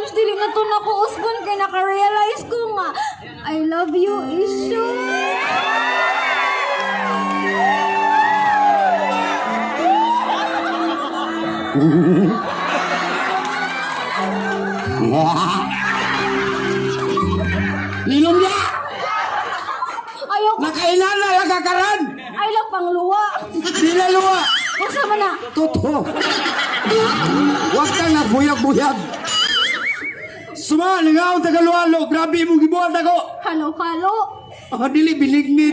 loves, dili na to na ko usbon kay naka-realize ko nga I love you, Isyo. Linom niya! Ayaw ko. Nakailan na nakakaran! Ay lang pang luwa. Di na luwa! Masa man na? Totoo! Huwag kang nagbuyag-buyag! Suma, lingaw, tagalualo! Grabe mong gibuhat ako! Halo-halo. Dili binignit!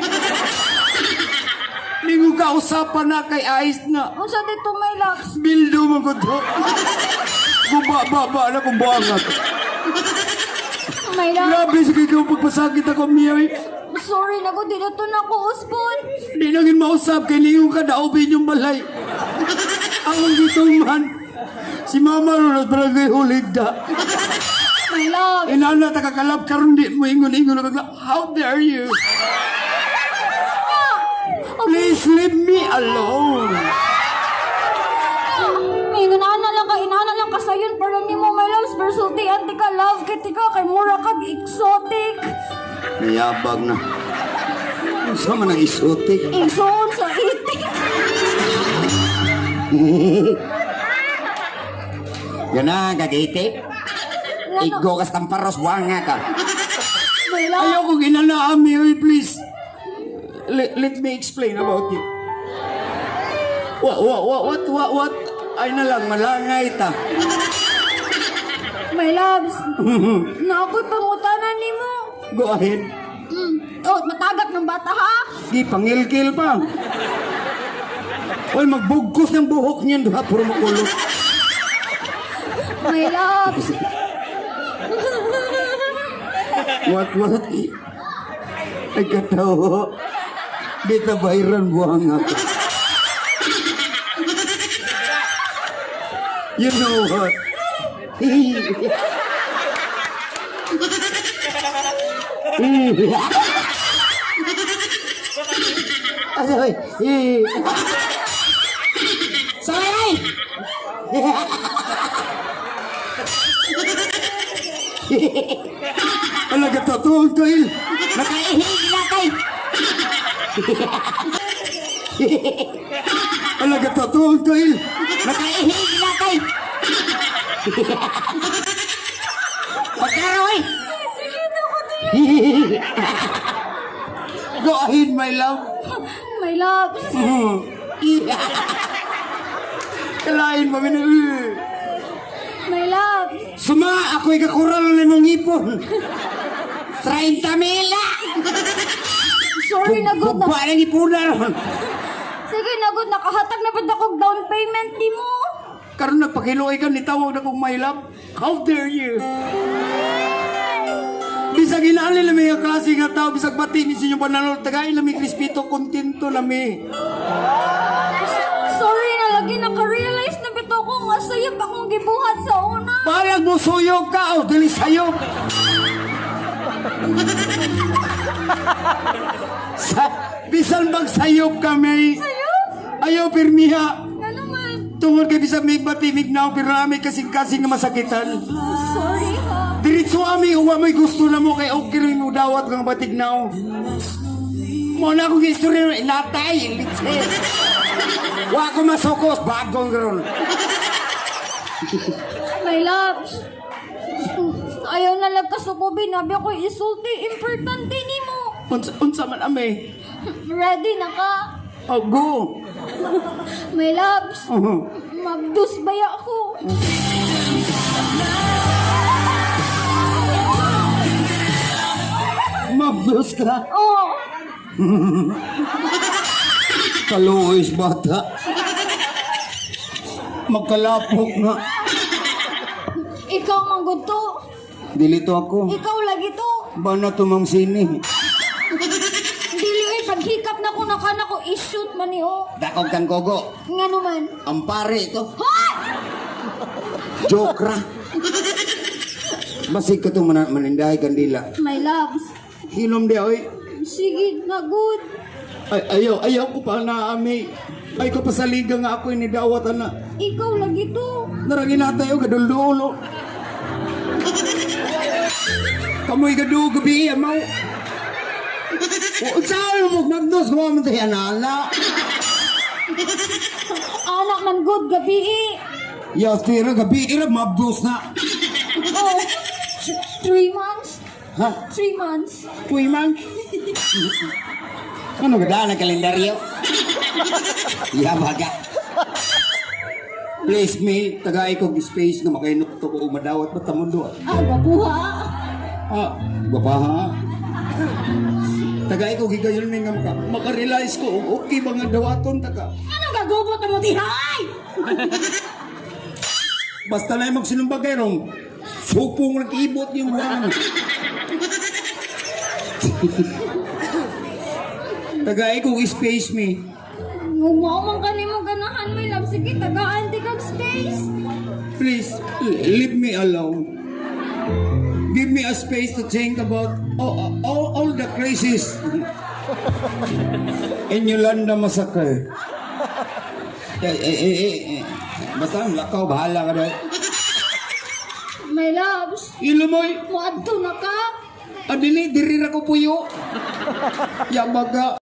Lingo ka usapan na kay Ice na! Unsa dito may loves? Bildo mo ko to! Gumaba na kung buwangat! May loves. Grabe, sige ka pagpasakit ako, Miyay! Sorry na ko, di na to na ko usbon. Di naging mausap kay Lingo ka daobin yung balay! Ang gitong man! Si Mama Ronald barangay hulig da! My love. Inana takakalap karon di mo ingon-ingon na bigla. How dare you? Please leave me alone. May inana lang ka sayon para ni mo my loves. Persulti anti ka love kiti ka kay mura kag exotic. Nayabag na. Sama nang isotik. Ison sa itik. Yan na, kagitip. Igo kas tamparos buanga ka. My love. Ayaw ko ginanaan, Mary, please. Let me explain about you. What? Ay na lang, malangay ta. My loves. Nakoy pangutanan ni mo. Go ahead. Oh, matagak ng bata ha? Di pangilkil pa. Well, magbugkos ng buhok niyan, duha, puro makulot. My loves. What? Ay katawa. Di ta bayran buhang ako. You know what? Asoy. Sorry! Ala ka totoo, Toil. Nakaihig na kay. Ala ka totoo, Toil. Nakaihig na kay. Pagkaroy. Go ahead, my love. My loves. Kalain mo, My loves. Suma, ako'y kakural na mong ipon. 30 mila! Sorry na good na. Baba ng ipunan. Sige na good, nakahatag na ba akong down payment di mo? Karon nagpakiluoy ka, nitawag na kong my love. How dare you? Bisag inali na may klase nga tao, bisag bati ni sinyo panalol, tagay na may krispito, kontento na may. Sorry na lagi naka-realize na bito ko nga sayop akong gibuhat sa una. Parang mo suyog ka, o dali sayop. Bisan magsayop kami. Sayop? Ayaw pirmiha. Nga naman. Tungod kay bisag may batimig na pero may kasing-kasing na masakitan. Sorry ha. Diritso ami uwa may gusto na mo kay okay rin mo dawat kang batig na. Mo na akong istorya natay, litse. Wa ko masokos bagong gron. My loves. Ayaw na lang kasukubin. Nabi ako isulti. Importante ni mo. Unsa man ame. Ready na ka? Oh, go. My loves. Mabdus baya ako. Mabdos ka. Oh. Kaluoy bata. Magkalapok nga. Ikaw manggod to. Dilito ako. Ikaw lagi to. Bana tumang sini. Dili ay paghikap na ko nakana ko i-shoot man ni o. Dakog kang gogo. Nga naman. Ang pare ito. Ha! Joke ra. Basig ka itong manindahay kandila. My loves. Hilom di oy. Sige na good. Ay, ayaw ko pa na ami. Ay ko pa sa liga nga ako inidawat na. Ikaw lagi to. Narangin natay o gadul-dulo. Kamoy gadu gabi amaw. O saan mo magdos ko man tayo nana. Anak man good gabi. Ya tira gabi ira mabdos na. Oh, 3 months. Ha? 3 months. 2 months. Ano gada na kalendaryo? Ya baga. Please me, tagay ko space na makainok to ko umadawat ba tamundo. Ah, gabuha. Ah, baba ha. Tagay ko gigayon mi nga maka-realize ko okay ba nga dawaton taga. Anong gagubot mo dihay? Basta na magsinumbag kayrong supong nag-ibot yung buwan. Tagay ko space me. Ngumaw man ka mo ganahan, my love. Sige, tagaan di kag space. Please, leave me alone. Give me a space to think about all the crises in Yolanda Massacre. Basta lakaw, bahala ka daw. My loves, Ilumoy, muadto na ka. adili, diri na ko puyo. Yabaga.